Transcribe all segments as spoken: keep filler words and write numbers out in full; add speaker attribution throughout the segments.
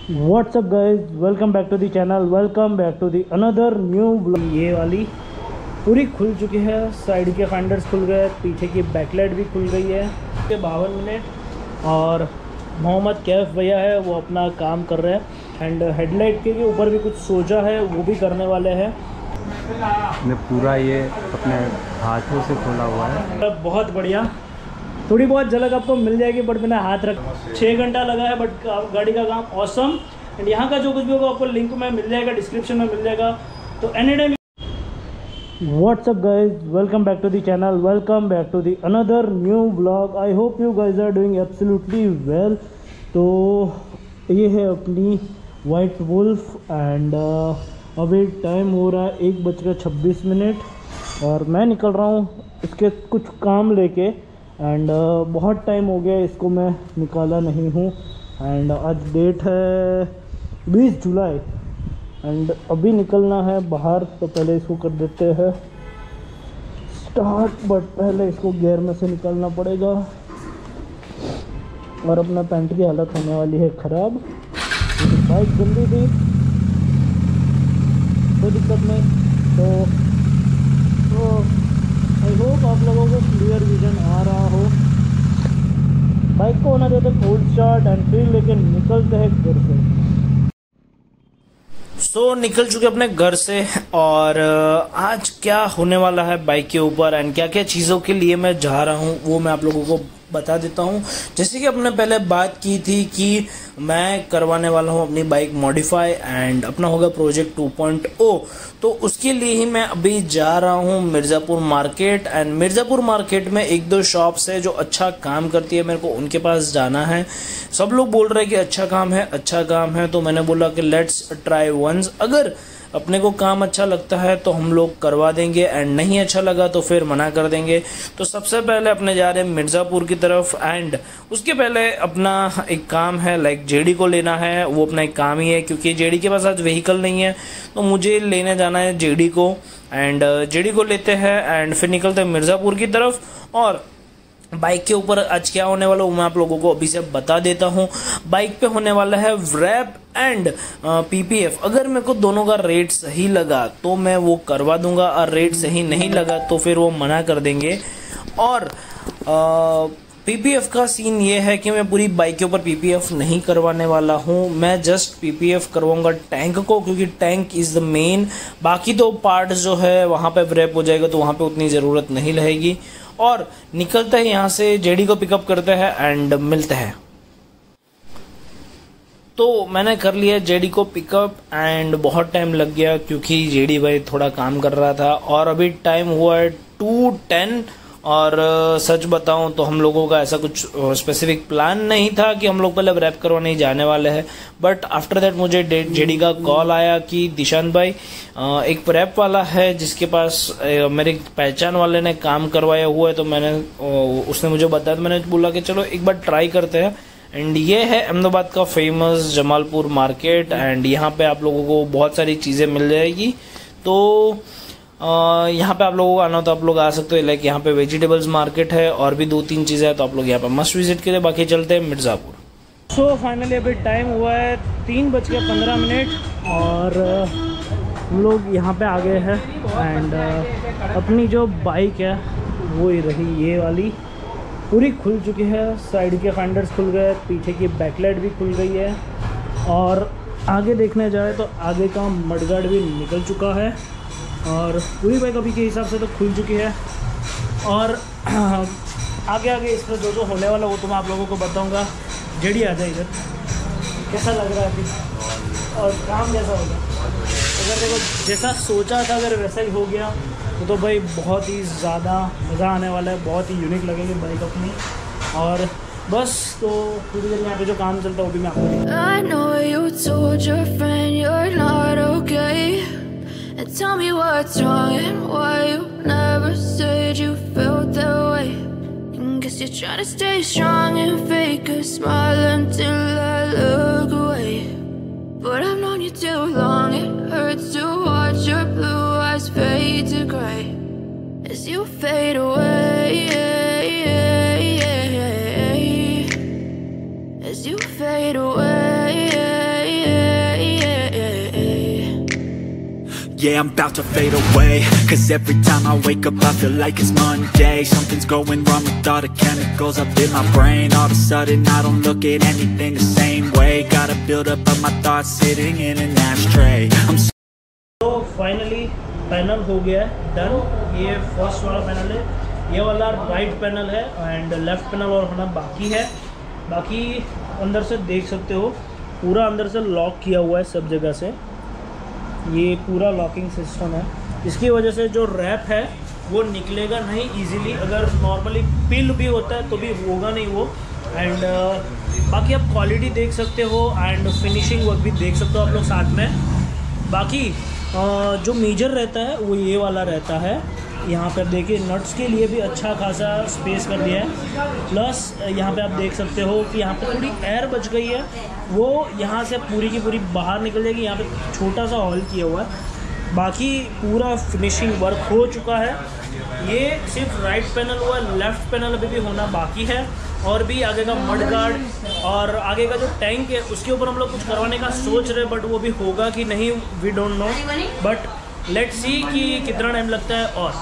Speaker 1: What's up guys, welcome back to the channel, welcome back to the another new vlog। ये वाली पूरी खुल चुकी है, साइड के फेंडर्स खुल गए, पीछे की बैकलाइट भी खुल गई है। बावन मिनट और मोहम्मद कैफ भैया है वो अपना काम कर रहे हैं एंड हेडलाइट के ऊपर भी कुछ सोचा है वो भी करने वाले हैं।
Speaker 2: ने पूरा ये अपने हाथों से खोला हुआ है।
Speaker 1: बहुत बढ़िया, थोड़ी बहुत झलक आपको मिल जाएगी बट मैंने हाथ रख छः घंटा लगा है बट गाड़ी का काम ऑसम। एंड यहाँ का जो कुछ भी होगा आपको लिंक में मिल जाएगा, डिस्क्रिप्शन में मिल जाएगा। तो any time what's up guys, welcome back to the channel, welcome back to the another new blog. I hope you guys are doing absolutely well. तो ये है अपनी वाइट वुल्फ एंड अभी टाइम हो रहा है एक बजकर छब्बीस मिनट और मैं निकल रहा हूँ इसके कुछ काम लेके। एंड uh, बहुत टाइम हो गया इसको मैं निकाला नहीं हूँ। एंड आज डेट है बीस जुलाई एंड अभी निकलना है बाहर। तो पहले इसको कर देते हैं स्टार्ट, बट पहले इसको गियर में से निकालना पड़ेगा और अपना पैंट की हालत होने वाली है ख़राब। बाइक गंदी थी, कोई दिक्कत नहीं। तो, तो आई होप आप लोगों को क्लियर विजन आ रहा हो। बाइक को होना देते कोल्ड स्टार्ट एंड फिर लेके निकलते हैं घर से। सो so, निकल चुके अपने घर से और आज क्या होने वाला है बाइक के ऊपर एंड क्या क्या चीज़ों के लिए मैं जा रहा हूँ वो मैं आप लोगों को बता देता हूँ। जैसे कि अपने पहले बात की थी कि मैं करवाने वाला हूँ अपनी बाइक मॉडिफाई एंड अपना होगा प्रोजेक्ट टू पॉइंट ओ। तो उसके लिए ही मैं अभी जा रहा हूँ Mirzapur market and Mirzapur market में एक दो शॉप्स है जो अच्छा काम करती है, मेरे को उनके पास जाना है। सब लोग बोल रहे हैं कि अच्छा काम है अच्छा काम है, तो मैंने बोला कि लेट्स ट्राई वंस। अगर अपने को काम अच्छा लगता है तो हम लोग करवा देंगे एंड नहीं अच्छा लगा तो फिर मना कर देंगे। तो सबसे पहले अपने जा रहे हैं मिर्ज़ापुर की तरफ एंड उसके पहले अपना एक काम है लाइक जेडी को लेना है। वो अपना एक काम ही है क्योंकि जेडी के पास आज व्हीकल नहीं है तो मुझे लेने जाना है जेडी को एंड जेडी को लेते हैं एंड फिर निकलते हैं मिर्ज़ापुर की तरफ। और बाइक के ऊपर आज क्या होने वाला है मैं आप लोगों को अभी से बता देता हूँ। बाइक पे होने वाला है व्रैप एंड पीपीएफ। अगर मेरे को दोनों का रेट सही लगा तो मैं वो करवा दूंगा और रेट सही नहीं लगा तो फिर वो मना कर देंगे। और पीपीएफ का सीन ये है कि मैं पूरी बाइक के ऊपर पीपीएफ नहीं करवाने वाला हूँ, मैं जस्ट पीपीएफ करवाऊंगा टैंक को क्योंकि टैंक इज़ द मेन। बाकी तो पार्ट जो है वहाँ पे व्रैप हो जाएगा तो वहाँ पे उतनी ज़रूरत नहीं रहेगी। और निकलते हैं यहाँ से, जेडी को पिकअप करते हैं एंड मिलते हैं। तो मैंने कर लिया जेडी को पिकअप एंड बहुत टाइम लग गया क्योंकि जेडी भाई थोड़ा काम कर रहा था और अभी टाइम हुआ है टू टेन। और सच बताऊं तो हम लोगों का ऐसा कुछ स्पेसिफिक प्लान नहीं था कि हम लोग पहले रैप करवाने ही जाने वाले हैं। बट आफ्टर दैट मुझे जेडी का कॉल आया कि दिशांत भाई एक रैप वाला है जिसके पास मेरे पहचान वाले ने काम करवाया हुआ है। तो मैंने उसने मुझे बताया तो मैंने बोला कि चलो एक बार ट्राई करते हैं। एंड ये है अहमदाबाद का फेमस जमालपुर मार्केट एंड यहाँ पे आप लोगों को बहुत सारी चीज़ें मिल जाएगी। तो Uh, यहाँ पे आप लोगों को आना हो तो आप लोग आ सकते हो। लाइक यहाँ पे वेजिटेबल्स मार्केट है और भी दो तीन चीज़ें हैं तो आप लोग यहाँ पे मस्ट विजिट करें। बाकी चलते हैं मिर्ज़ापुर। सो so, फाइनली अभी टाइम हुआ है तीन बज के पंद्रह मिनट और हम लोग यहाँ पे आ गए हैं एंड uh, अपनी जो बाइक है वो ही रही ये वाली पूरी खुल चुकी है। साइड के फेंडर्स खुल गए, पीछे की बैकलाइट भी खुल गई है और आगे देखने जाए तो आगे का मडगार्ड भी निकल चुका है और पूरी बाइक अभी के हिसाब से तो खुल चुकी है। और आगे आगे इस पर जो जो होने वाला वो तो मैं आप लोगों को बताऊंगा। जेडी आ जाए इधर, कैसा लग रहा है अभी और काम कैसा होगा। अगर देखो जैसा सोचा था अगर वैसा ही हो गया तो तो भाई बहुत ही ज़्यादा मज़ा आने वाला है, बहुत ही यूनिक लगेगी बाइक अपनी। और बस तो पूरी देर यहाँ पे जो काम चलता है वो भी मैं आपको And tell me what's wrong and why you never said you felt that way. And guess you're trying to stay strong and fake a smile until I look away. But I've known you too long, it hurts to watch your blue eyes fade to gray as you fade away. As you fade away.
Speaker 3: Yeah, I'm about to fade away, cause every time I wake up I feel like it's Monday. Something's going wrong with all the chemicals up in my brain. All of a sudden I don't look at anything the same way. Gotta build up of my thoughts sitting in an ashtray. I'm so
Speaker 1: तो finally panel हो गया है done. ये first वाला panel है, ये वाला right panel है एंड लेफ्ट पैनल और होना बाकी है। बाकी अंदर से देख सकते हो पूरा अंदर से लॉक किया हुआ है सब जगह से। ये पूरा लॉकिंग सिस्टम है, इसकी वजह से जो रैप है वो निकलेगा नहीं इजीली। अगर नॉर्मली पिल भी होता है तो भी होगा नहीं वो। एंड uh, बाकी आप क्वालिटी देख सकते हो एंड फिनिशिंग वर्क भी देख सकते हो आप लोग साथ में। बाकी uh, जो मेजर रहता है वो ये वाला रहता है। यहाँ पर देखिए नट्स के लिए भी अच्छा खासा स्पेस कर दिया है। प्लस यहाँ पे आप देख सकते हो कि यहाँ पे थोड़ी एयर बच गई है, वो यहाँ से पूरी की पूरी बाहर निकल जाएगी। यहाँ पे छोटा सा हॉल किया हुआ है। बाकी पूरा फिनिशिंग वर्क हो चुका है। ये सिर्फ राइट पैनल हुआ है, लेफ़्ट पैनल अभी भी होना बाकी है। और भी आगे का मड गार्ड और आगे का जो टैंक है उसके ऊपर हम लोग कुछ करवाने का सोच रहे, बट वो भी होगा कि नहीं we don't know, but let's see कि कितना टाइम लगता है। और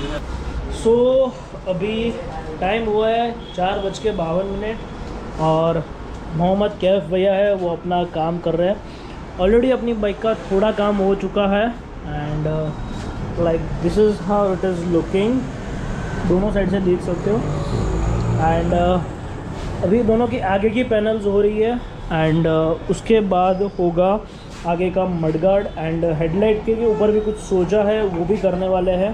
Speaker 1: सो so, अभी टाइम हुआ है चार बज के बावन मिनट और मोहम्मद कैफ भैया है वो अपना काम कर रहे हैं। ऑलरेडी अपनी बाइक का थोड़ा काम हो चुका है and like this is how it is looking. दोनों साइड से देख सकते हो एंड uh, अभी दोनों की आगे की पैनल्स हो रही है एंड uh, उसके बाद होगा आगे का मडगार्ड एंड हेडलाइट के ऊपर भी कुछ सोचा है वो भी करने वाले हैं।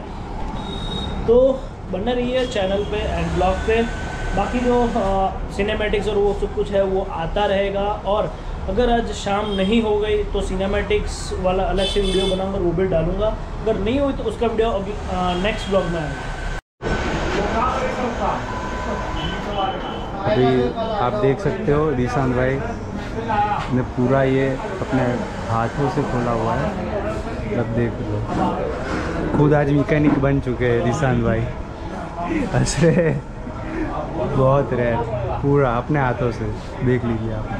Speaker 1: तो बने रहिए चैनल पे एंड ब्लॉग पे। बाकी जो सिनेमैटिक्स और वो सब कुछ है वो आता रहेगा। और अगर आज शाम नहीं हो गई तो सिनेमैटिक्स वाला अलग से वीडियो बनाऊंगा, वो भी डालूंगा। अगर नहीं हुई तो उसका वीडियो अभी नेक्स्ट ब्लॉग में आएगा।
Speaker 2: अभी आप देख सकते हो रिशांत भाई ने पूरा ये अपने हाथों से खोला हुआ है। अब देख लो खुद आज मैकेनिक बन चुके हैं रिशांत भाई। अरे बहुत रेयर, पूरा अपने हाथों से देख लीजिए आप।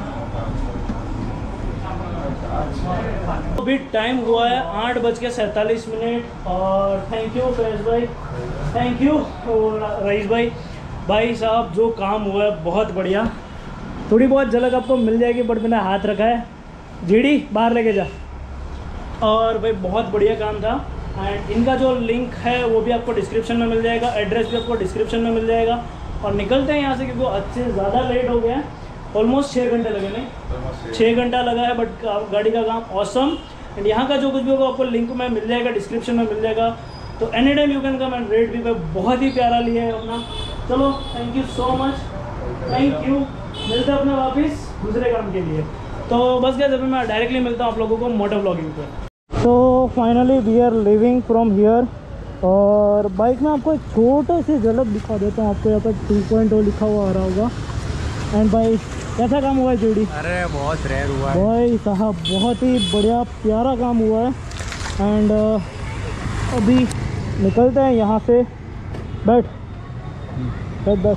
Speaker 1: अभी टाइम हुआ है आठ बज के सैंतालीस मिनट और थैंक यू फैज भाई, थैंक यू रईस भाई। भाई साहब जो काम हुआ है बहुत बढ़िया। थोड़ी बहुत झलक आपको मिल जाएगी बट मैंने हाथ रखा है। जीडी बाहर लेके जा। और भाई बहुत बढ़िया काम था एंड इनका जो लिंक है वो भी आपको डिस्क्रिप्शन में मिल जाएगा, एड्रेस भी आपको डिस्क्रिप्शन में मिल जाएगा। और निकलते हैं यहाँ से क्योंकि अच्छे ज़्यादा लेट हो गया है। ऑलमोस्ट छः घंटे लगे, नहीं छः घंटा लगा है बट गाड़ी का काम ऑसम। एंड यहाँ का जो कुछ भी होगा आपको लिंक में मिल जाएगा, डिस्क्रिप्शन में मिल जाएगा। तो any time you can come and rate भी भाई बहुत ही प्यारा लिया है अपना। चलो thank you so much, thank you. मिलते हैं अपने वापस दूसरे काम के लिए। तो बस गया, अभी मैं डायरेक्टली मिलता हूँ आप लोगों को मोटर व्लॉगिंग पे। तो finally we are living from here. और बाइक में आपको एक छोटा सी झलक दिखा देता हूँ। आपको यहाँ पर टू पॉइंट ओ लिखा हुआ आ रहा होगा। एंड भाई कैसा काम हुआ है जोड़ी?
Speaker 2: अरे बहुत रेयर हुआ है
Speaker 1: भाई साहब, बहुत ही बढ़िया प्यारा काम हुआ है। एंड अभी निकलते हैं यहाँ से। बैठ बैठ बैठ।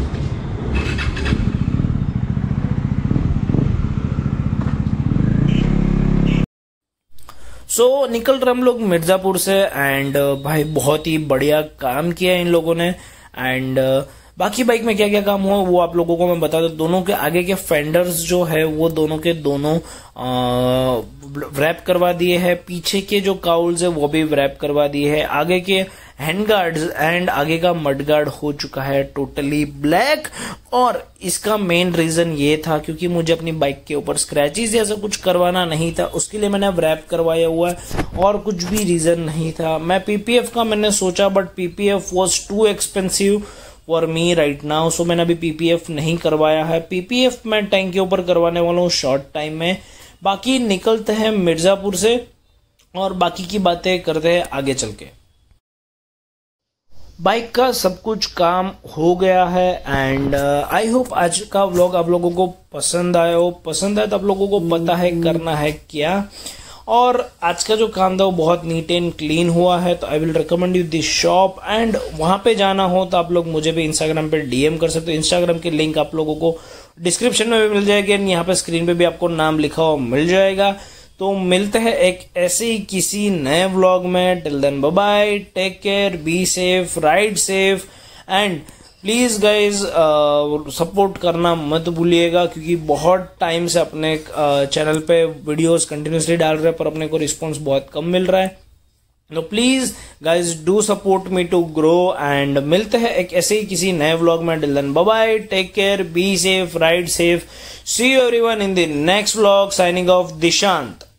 Speaker 1: सो so, निकल रहे हम लोग मिर्ज़ापुर से एंड uh, भाई बहुत ही बढ़िया काम किया इन लोगों ने। एंड uh, बाकी बाइक में क्या क्या काम हुआ वो आप लोगों को मैं बता दूं। दोनों के आगे के फेंडर्स जो है वो दोनों के दोनों रैप करवा दिए हैं। पीछे के जो काउल्स है वो भी रैप करवा दिए हैं। आगे के हैंड गार्ड्स एंड आगे का मड गार्ड हो चुका है टोटली ब्लैक। और इसका मेन रीजन ये था क्योंकि मुझे अपनी बाइक के ऊपर स्क्रैचेस जैसा कुछ करवाना नहीं था, उसके लिए मैंने रैप करवाया हुआ है और कुछ भी रीजन नहीं था। मैं पीपीएफ का मैंने सोचा but PPF was too expensive for me right now, so मैंने अभी पीपीएफ नहीं करवाया है। पीपीएफ मैं टैंक के ऊपर करवाने वाला हूँ शॉर्ट टाइम में। बाकी निकलते हैं मिर्जापुर से और बाकी की बातें करते हैं आगे चल के। बाइक का सब कुछ काम हो गया है एंड आई होप आज का व्लॉग आप लोगों को पसंद आया हो। पसंद आया तो आप लोगों को पता है करना है क्या। और आज का जो काम था वो बहुत नीट एंड क्लीन हुआ है। तो I will recommend you this shop and वहां पे जाना हो तो आप लोग मुझे भी इंस्टाग्राम पे डीएम कर सकते हो। इंस्टाग्राम की लिंक आप लोगों को डिस्क्रिप्शन में भी मिल जाएगी एंड यहाँ पे स्क्रीन पे भी आपको नाम लिखा हुआ मिल जाएगा। तो मिलते हैं एक ऐसे ही किसी नए व्लॉग में। Till then bye bye, take care, be safe, ride safe and please guys support करना मत भूलिएगा, क्योंकि बहुत टाइम से अपने चैनल uh, पे वीडियोस कंटिन्यूसली डाल रहे हैं पर अपने को रिस्पॉन्स बहुत कम मिल रहा है। तो please guys do support me to grow and मिलते हैं एक ऐसे ही किसी नए व्लॉग में। Till then bye bye, take care, be safe, ride safe, see you everyone in the next vlog. Signing off Dishant.